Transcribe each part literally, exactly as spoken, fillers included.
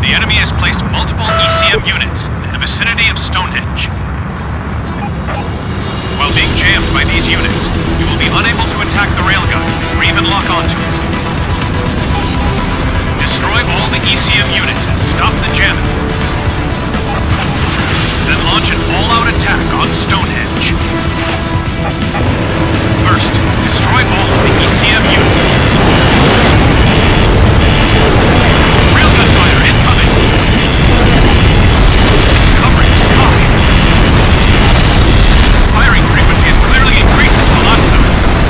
The enemy has placed multiple E C M units in the vicinity of Stonehenge. While being jammed by these units, you will be unable to attack the railgun or even lock onto it. Destroy all the E C M units and stop the jamming. Then launch an all-out attack on Stonehenge. First, destroy all of the E C M units. Railgun fire incoming! It's covering the sky. Firing frequency is clearly increasing velocity.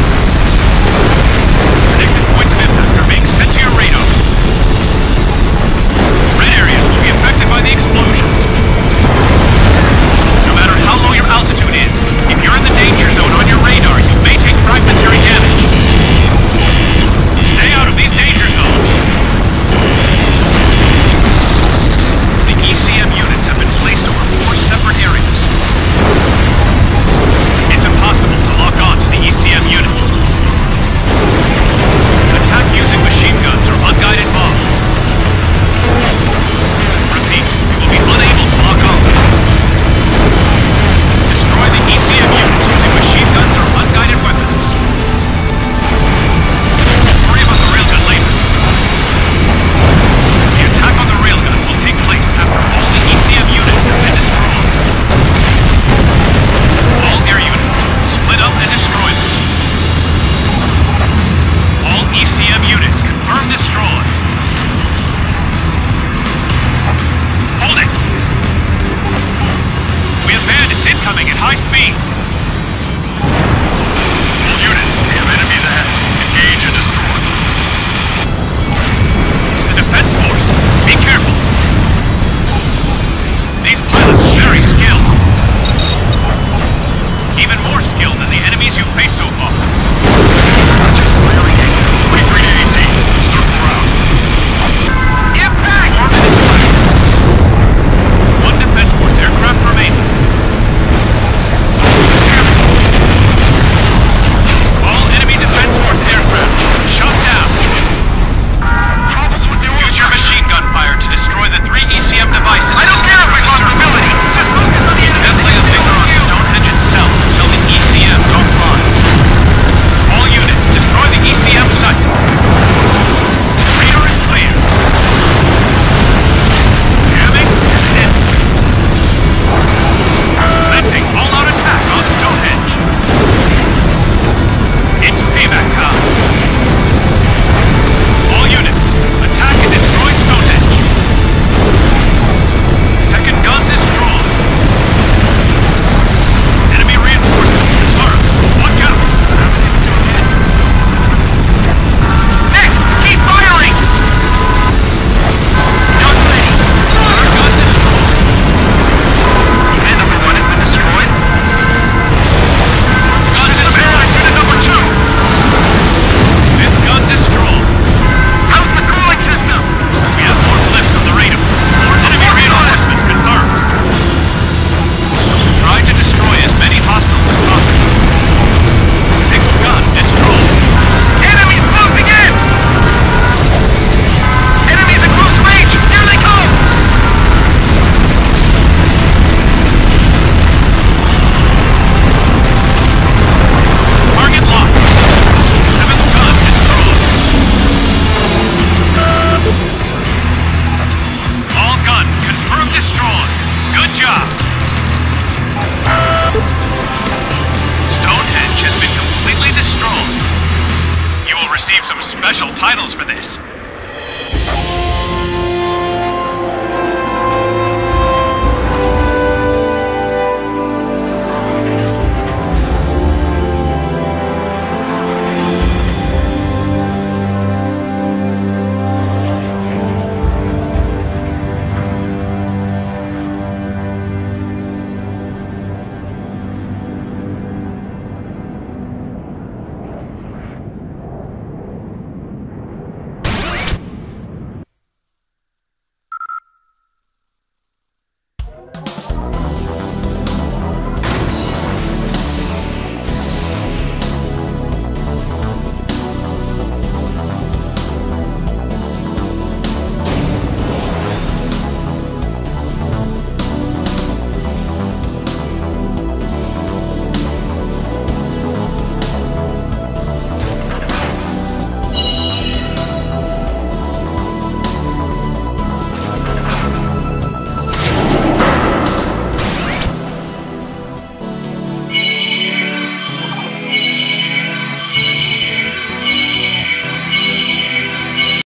Predicted points of impact are being sent to your radar. Red areas will be affected by the explosions. No matter how low your altitude is, if you're in the danger zone on your radar, you may take fragmentary damage. Stay out of these danger zones. The E C M units have been placed over four separate areas. It's impossible to lock on to the E C M units. Attack using machine guns or unguided bombs. Repeat, you will be unable to lock on. Destroy the E C M units using machine guns or unguided weapons. Worry about the railgun later. The attack on the railgun will take place after all the E C M units have been destroyed. All air units, split up and destroy them. All E C M units, confirm destroyed. Hold it! We have bandits incoming at high speed. All units, we have enemies ahead. Engage and destroy. It's the defense force. Be careful. These pilots are very skilled. Even more skilled than the enemies you've faced so far. Just clearing it. twenty-three to eighteen. Circle round. Impact! Four minutes left. One defense force aircraft remaining. All enemy defense force aircraft shot down. Troubles with the Use your machine gun fire to destroy the three E C M devices. I don't care if we lost mobility. Just focus on the enemy. Definitely a finger on Stonehenge itself until the E C M's offline. All units, destroy the E C M site. Radar is clear. Jamming is in. Commencing all-out attack on Stonehenge. It's payback time. All units, attack and destroy Stonehenge. Second gun destroyed. Enemy reinforcements confirmed. Watch out. Next, keep firing. Gun ready. Third gun destroyed. Command number one has been destroyed. Gun destroyed. Unit number two. Fifth gun destroyed. How's the cooling system? We have more left on the radar. More enemy reinforcements confirmed. Try to destroy as many hostiles as possible. Sixth gun destroyed. Enemies closing in! Enemies at close range! Here they come! Target locked. Seventh gun destroyed. All guns confirmed destroyed. Good job. Stonehenge has been completely destroyed. You will receive some special titles for this.